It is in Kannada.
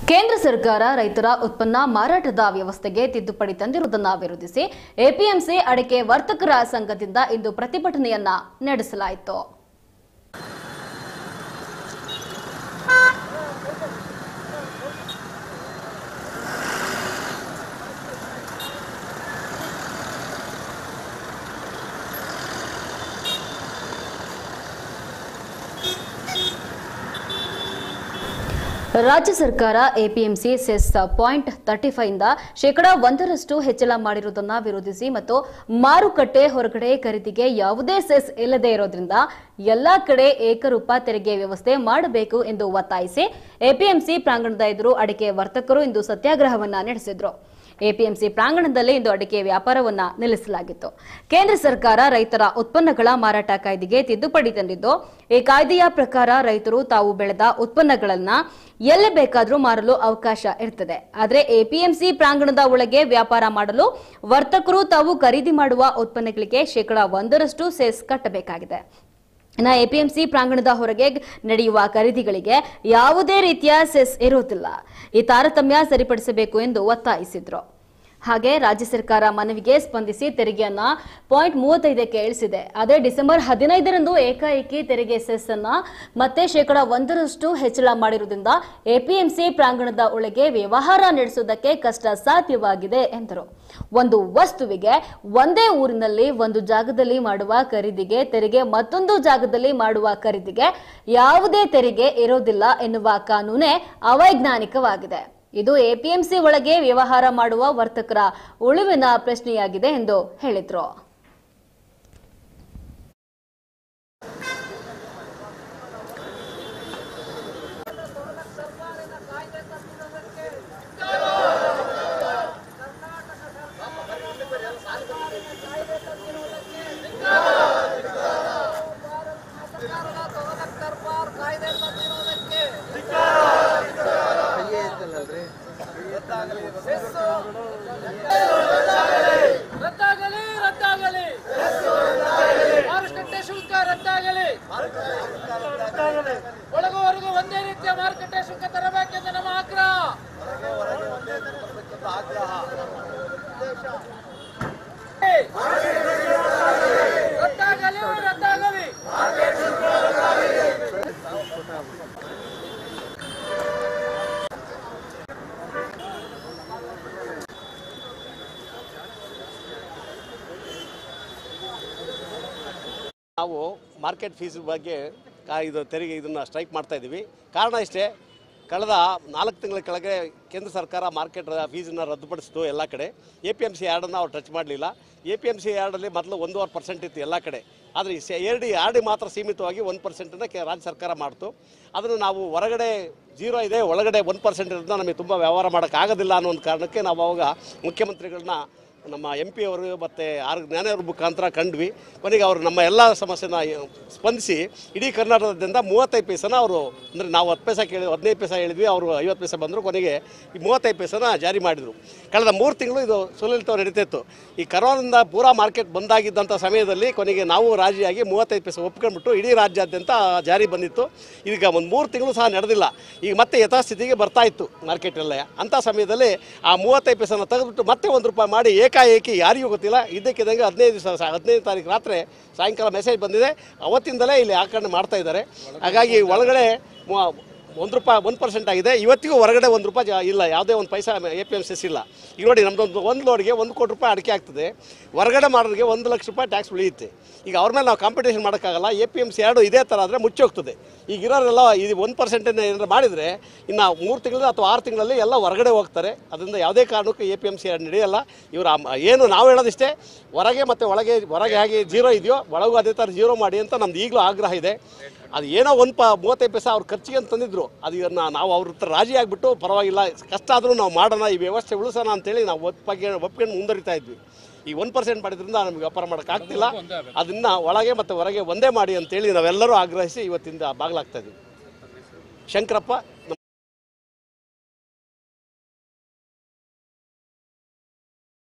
ಕೇಂದ್ರ ಸರ್ಕಾರ ರೈತರ ಉತ್ಪನ್ನ ಮಾರಾಟದ ವ್ಯವಸ್ಥೆಗೆ ತಿದ್ದುಪಡಿ ತಂದಿರುವುದನ್ನು ವಿರೋಧಿಸಿ ಎಪಿಎಂಸಿ ಅಡಿಕೆ ವರ್ತಕರ ಸಂಘದಿಂದ ಇಂದು ಪ್ರತಿಭಟನೆಯನ್ನ ನಡೆಸಲಾಯಿತು. ರಾಜ್ಯ ಸರ್ಕಾರ ಎಪಿಎಂಸಿ ಸೆಸ್ .35 ಇಂದ %1 ಹೆಚ್ಚಳ ಮಾಡಿರುವುದನ್ನು ವಿರೋಧಿಸಿ ಮತ್ತು ಮಾರುಕಟ್ಟೆ ಹೊರಗಡೆ ಖರೀದಿಗೆ ಯಾವುದೇ ಸೆಸ್ ಇಲ್ಲದೆ ಇರೋದ್ರಿಂದ ಎಲ್ಲಾ ಕಡೆ ಏಕರೂಪ ತೆರಿಗೆ ವ್ಯವಸ್ಥೆ ಮಾಡಬೇಕು ಎಂದು ಒತ್ತಾಯಿಸಿ ಎಪಿಎಂಸಿ ಪ್ರಾಂಗಣದ ಎದುರು ಅಡಿಕೆ ವರ್ತಕರು ಇಂದು ಸತ್ಯಾಗ್ರಹವನ್ನ ನಡೆಸಿದರು. ಎಪಿಎಂಸಿ ಪ್ರಾಂಗಣದಲ್ಲಿ ಇಂದು ಅಡಿಕೆ ವ್ಯಾಪಾರವನ್ನ ನಿಲ್ಲಿಸಲಾಗಿತ್ತು. ಕೇಂದ್ರ ಸರ್ಕಾರ ರೈತರ ಉತ್ಪನ್ನಗಳ ಮಾರಾಟ ಕಾಯ್ದೆಗೆ ತಿದ್ದುಪಡಿ ತಂದಿದ್ದು, ಈ ಕಾಯ್ದೆಯ ಪ್ರಕಾರ ರೈತರು ತಾವು ಬೆಳೆದ ಉತ್ಪನ್ನಗಳನ್ನ ಎಲ್ಲಿ ಬೇಕಾದರೂ ಮಾರಲು ಅವಕಾಶ ಇರ್ತದೆ. ಆದರೆ ಎಪಿಎಂಸಿ ಪ್ರಾಂಗಣದ ಒಳಗೆ ವ್ಯಾಪಾರ ಮಾಡಲು ವರ್ತಕರು ತಾವು ಖರೀದಿ ಮಾಡುವ ಉತ್ಪನ್ನಗಳಿಗೆ %1 ಸೆಸ್ ಕಟ್ಟಬೇಕಾಗಿದೆ. ಇನ್ನು ಎಪಿಎಂಸಿ ಪ್ರಾಂಗಣದ ಹೊರಗೆ ನಡೆಯುವ ಖರೀದಿಗಳಿಗೆ ಯಾವುದೇ ರೀತಿಯ ಸೆಸ್ ಇರುವುದಿಲ್ಲ. ಈ ತಾರತಮ್ಯ ಸರಿಪಡಿಸಬೇಕು ಎಂದು ಒತ್ತಾಯಿಸಿದ್ರು. ಹಾಗೆ ರಾಜ್ಯ ಸರ್ಕಾರ ಮನವಿಗೆ ಸ್ಪಂದಿಸಿ ತೆರಿಗೆಯನ್ನ .35ಕ್ಕೆ ಇಳಿಸಿದೆ. ಅದೇ ಡಿಸೆಂಬರ್ 15ರಂದು ಏಕಾಏಕಿ ತೆರಿಗೆ ಸೆಸ್ ಅನ್ನ ಮತ್ತೆ %1 ಹೆಚ್ಚಳ ಮಾಡಿರುವುದರಿಂದ ಎಪಿಎಂಸಿ ಪ್ರಾಂಗಣದ ಒಳಗೆ ವ್ಯವಹಾರ ನಡೆಸುವುದಕ್ಕೆ ಕಷ್ಟ ಸಾಧ್ಯವಾಗಿದೆ ಎಂದರು. ಒಂದು ವಸ್ತುವಿಗೆ ಒಂದೇ ಊರಿನಲ್ಲಿ ಒಂದು ಜಾಗದಲ್ಲಿ ಮಾಡುವ ಖರೀದಿಗೆ ತೆರಿಗೆ, ಮತ್ತೊಂದು ಜಾಗದಲ್ಲಿ ಮಾಡುವ ಖರೀದಿಗೆ ಯಾವುದೇ ತೆರಿಗೆ ಇರೋದಿಲ್ಲ ಎನ್ನುವ ಕಾನೂನೇ ಅವೈಜ್ಞಾನಿಕವಾಗಿದೆ. ಇದು ಎಪಿಎಂಸಿ ಒಳಗೆ ವ್ಯವಹಾರ ಮಾಡುವ ವರ್ತಕರ ಉಳಿವಿನ ಪ್ರಶ್ನೆಯಾಗಿದೆ ಎಂದು ಹೇಳಿದರು. ಮಾರುಕಟ್ಟೆ ಶುಲ್ಕ ರದ್ದಾಗಲಿ, ಒಳಗುವರೆಗೂ ಒಂದೇ ರೀತಿಯ ಮಾರುಕಟ್ಟೆ ಶುಲ್ಕ ತರಬೇಕೆಂದು ನಮ್ಮ ಆಗ್ರಹ. ರದ್ದಾಗಲಿ ರದ್ದಾಗಲಿ. ನಾವು ಮಾರ್ಕೆಟ್ ಫೀಸ್ ಬಗ್ಗೆ ಇದು ತೆರಿಗೆ ಇದನ್ನು ಸ್ಟ್ರೈಕ್ ಮಾಡ್ತಾ ಇದ್ದೀವಿ. ಕಾರಣ ಇಷ್ಟೇ, ಕಳೆದ 4 ತಿಂಗಳ ಕೆಳಗೆ ಕೇಂದ್ರ ಸರ್ಕಾರ ಮಾರ್ಕೆಟ್ ಫೀಸನ್ನು ರದ್ದುಪಡಿಸಿತು ಎಲ್ಲ ಕಡೆ. APMC ಯಾರ್ಡನ್ನು ಅವ್ರು ಟಚ್ ಮಾಡಲಿಲ್ಲ. APMC ಯಾರ್ಡಲ್ಲಿ ಮೊದಲು 1.5% ಇತ್ತು ಎಲ್ಲ ಕಡೆ. ಆದರೆ ARD ಮಾತ್ರ ಸೀಮಿತವಾಗಿ 1%ನ್ನು ರಾಜ್ಯ ಸರ್ಕಾರ ಮಾಡ್ತು. ಅದನ್ನು ನಾವು ಹೊರಗಡೆ 0 ಇದೆ, ಒಳಗಡೆ 1% ಇರೋದನ್ನ ನಮಗೆ ತುಂಬ ವ್ಯವಹಾರ ಮಾಡೋಕ್ಕಾಗೋದಿಲ್ಲ ಅನ್ನೋ ಒಂದು ಕಾರಣಕ್ಕೆ ನಾವು ಅವಾಗ ಮುಖ್ಯಮಂತ್ರಿಗಳನ್ನ ನಮ್ಮ MP ಅವರು ಮತ್ತು ಜ್ಞಾನೇವ್ರ ಮುಖಾಂತರ ಕಂಡ್ವಿ. ಕೊನೆಗೆ ಅವರು ನಮ್ಮ ಎಲ್ಲ ಸಮಸ್ಯೆನ ಸ್ಪಂದಿಸಿ ಇಡೀ ಕರ್ನಾಟಕದಿಂದ 35 ಪೈಸೆನ ಅವರು, ಅಂದರೆ ನಾವು 10 ಪೈಸೆ ಕೇಳಿ 15 ಪೈಸೆ ಹೇಳಿದ್ವಿ, ಅವರು 50 ಪೈಸೆ ಬಂದರು. ಕೊನೆಗೆ ಈ 35 ಪೈಸೆನ ಜಾರಿ ಮಾಡಿದರು. ಕಳೆದ 3 ತಿಂಗಳು ಇದು ಸುಲಲಿತವಾಗಿ ನಡೀತಿತ್ತು. ಈ ಕರೋನಾದಿಂದ ಪೂರಾ ಮಾರ್ಕೆಟ್ ಬಂದಾಗಿದ್ದಂಥ ಸಮಯದಲ್ಲಿ ಕೊನೆಗೆ ನಾವು ರಾಜಿಯಾಗಿ 35 ಪೈಸೆ ಒಪ್ಕೊಂಡ್ಬಿಟ್ಟು ಇಡೀ ರಾಜ್ಯಾದ್ಯಂತ ಜಾರಿ ಬಂದಿತ್ತು. ಈಗ ಒಂದು 3 ತಿಂಗಳು ಸಹ ನಡೆದಿಲ್ಲ. ಈಗ ಮತ್ತೆ ಯಥಾಸ್ಥಿತಿಗೆ ಬರ್ತಾ ಇತ್ತು ಮಾರ್ಕೆಟಲ್ಲೇ. ಅಂಥ ಸಮಯದಲ್ಲಿ ಆ 35 ಪೈಸೆನ ತೆಗೆದುಬಿಟ್ಟು ಮತ್ತೆ ₹1 ಮಾಡಿ ಏಕಾಏಕಿ ಯಾರಿಗೂ ಗೊತ್ತಿಲ್ಲ ಇದ್ದಕ್ಕಿದ್ದಂಗೆ 15 ತಾರೀಕು ರಾತ್ರಿ ಸಾಯಂಕಾಲ ಮೆಸೇಜ್ ಬಂದಿದೆ. ಅವತ್ತಿಂದಲೇ ಇಲ್ಲಿ ಆಕರಣೆ ಮಾಡ್ತಾ ಇದ್ದಾರೆ. ಹಾಗಾಗಿ ಒಳಗಡೆ ₹1 ಆಗಿದೆ. ಇವತ್ತಿಗೂ ಹೊರಗಡೆ ₹1 ಇಲ್ಲ, ಯಾವುದೇ ಒಂದು ಪೈಸಾ APMC ಇಲ್ಲ. ಈಗ ನೋಡಿ, ನಮ್ಮದೊಂದು ಒಂದು ಲೋಡ್ಗೆ ₹1 ಕೋಟಿ ಅಡಿಕೆ ಆಗ್ತದೆ. ಹೊರಗಡೆ ಮಾಡೋರಿಗೆ ₹1 ಲಕ್ಷ ಟ್ಯಾಕ್ಸ್ ಉಳಿಯುತ್ತೆ. ಈಗ ಅವ್ರ ಮೇಲೆ ನಾವು ಕಾಂಪಿಟೇಷನ್ ಮಾಡೋಕ್ಕಾಗಲ್ಲ. APMC ಯಾರ್ಡು ಇದೇ ಥರ ಆದರೆ ಮುಚ್ಚೋಗ್ತದೆ. ಈಗ ಇರೋರೆಲ್ಲ ಇದು 1% ಏನಾದ್ರು ಮಾಡಿದರೆ ಇನ್ನು 3 ತಿಂಗಳು ಅಥವಾ 6 ತಿಂಗಳಲ್ಲಿ ಎಲ್ಲ ಹೊರಗಡೆ ಹೋಗ್ತಾರೆ. ಅದರಿಂದ ಯಾವುದೇ ಕಾರಣಕ್ಕೂ APMC ಯಾರ್ಡು ನಡೆಯಲ್ಲ. ಇವರು ಏನು ನಾವು ಹೇಳೋದಿಷ್ಟೇ, ಹೊರಗೆ ಮತ್ತು ಹೊರಗೆ ಹೇಗೆ 0 ಇದೆಯೋ ಒಳಗೂ ಅದೇ ಥರ 0 ಮಾಡಿ ಅಂತ ನಮ್ದು ಈಗಲೂ ಆಗ್ರಹ ಇದೆ. ಅದು ಏನೋ 35 ಪೈಸೆ ಅವ್ರು ಖರ್ಚಿಗೆ ಅಂತ ತಂದಿದ್ರು. ಅದು ನಾವು ಅವ್ರ ಹತ್ರ ರಾಜಿ ಆಗಿಬಿಟ್ಟು ಪರವಾಗಿಲ್ಲ, ಕಷ್ಟ ಆದರೂ ನಾವು ಮಾಡೋಣ, ಈ ವ್ಯವಸ್ಥೆ ಉಳಿಸೋಣ ಅಂತೇಳಿ ನಾವು ಒಪ್ಕೊಂಡು ಮುಂದುವರಿತಾ ಇದ್ವಿ. ಈ 1% ಮಾಡಿದ್ರಿಂದ ನಮಗೆ ವ್ಯಾಪಾರ ಮಾಡೋಕ್ಕಾಗ್ತಿಲ್ಲ. ಅದನ್ನು ಒಳಗೆ ಮತ್ತು ಹೊರಗೆ ಒಂದೇ ಮಾಡಿ ಅಂತೇಳಿ ನಾವೆಲ್ಲರೂ ಆಗ್ರಹಿಸಿ ಇವತ್ತಿಂದ ಬಾಗಿಲಾಗ್ತಾ ಇದ್ವಿ. ಶಂಕರಪ್ಪ,